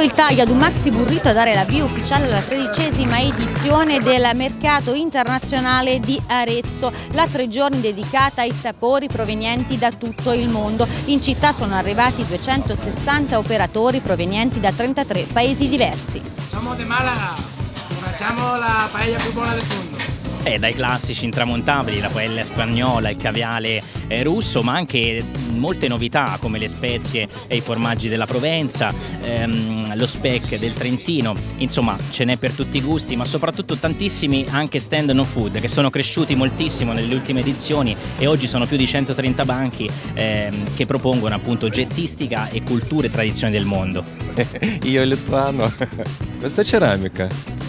il taglio ad un maxi burrito a dare l'avvio ufficiale alla 13ª edizione del Mercato Internazionale di Arezzo, la 3 giorni dedicata ai sapori provenienti da tutto il mondo. In città sono arrivati 260 operatori provenienti da 33 paesi diversi. Siamo di Malaga, facciamo la paella più buona del mondo. Dai classici intramontabili, la paella spagnola, il caviale russo, ma anche molte novità come le spezie e i formaggi della Provenza, lo speck del Trentino, insomma ce n'è per tutti i gusti, ma soprattutto tantissimi anche stand no food che sono cresciuti moltissimo nelle ultime edizioni e oggi sono più di 130 banchi che propongono appunto oggettistica e culture e tradizioni del mondo. Io lituano, questa è ceramica,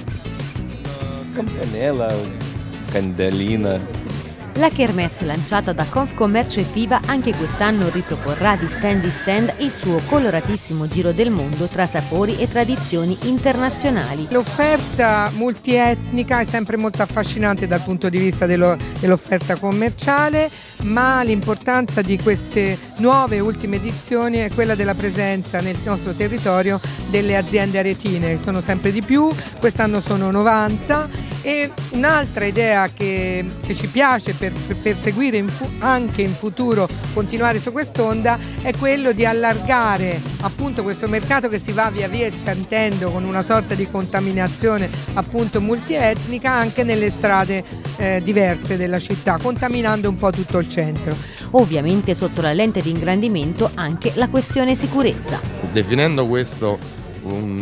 campanella, candelina. La Kermesse lanciata da Confcommercio e Fiva anche quest'anno riproporrà di stand in stand il suo coloratissimo giro del mondo tra sapori e tradizioni internazionali. L'offerta multietnica è sempre molto affascinante dal punto di vista dell'offerta commerciale, ma l'importanza di queste nuove ultime edizioni è quella della presenza nel nostro territorio delle aziende aretine, che sono sempre di più, quest'anno sono 90. E un'altra idea che ci piace per perseguire anche in futuro, continuare su quest'onda, è quello di allargare appunto questo mercato che si va via via espandendo con una sorta di contaminazione appunto multietnica anche nelle strade diverse della città, contaminando un po' tutto il centro. Ovviamente sotto la lente di ingrandimento anche la questione sicurezza. Definendo questo un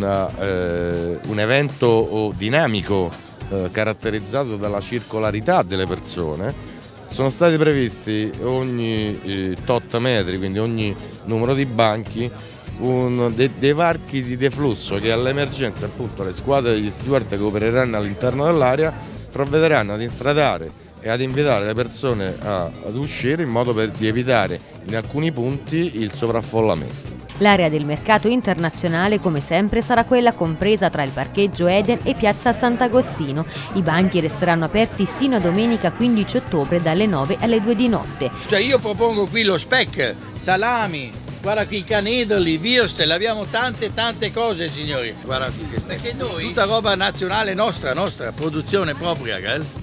evento dinamico, caratterizzato dalla circolarità delle persone, sono stati previsti ogni tot metri, quindi ogni numero di banchi, dei varchi di deflusso che all'emergenza appunto le squadre degli steward che opereranno all'interno dell'area provvederanno ad instradare e ad invitare le persone ad uscire in modo di evitare in alcuni punti il sovraffollamento. L'area del mercato internazionale, come sempre, sarà quella compresa tra il parcheggio Eden e piazza Sant'Agostino. I banchi resteranno aperti sino a domenica 15 ottobre dalle 9 alle 2 di notte. Cioè io propongo qui lo speck, salami, guarda qui i canedoli, würstel, abbiamo tante cose signori. Guarda qui, perché noi, tutta roba nazionale nostra, produzione propria.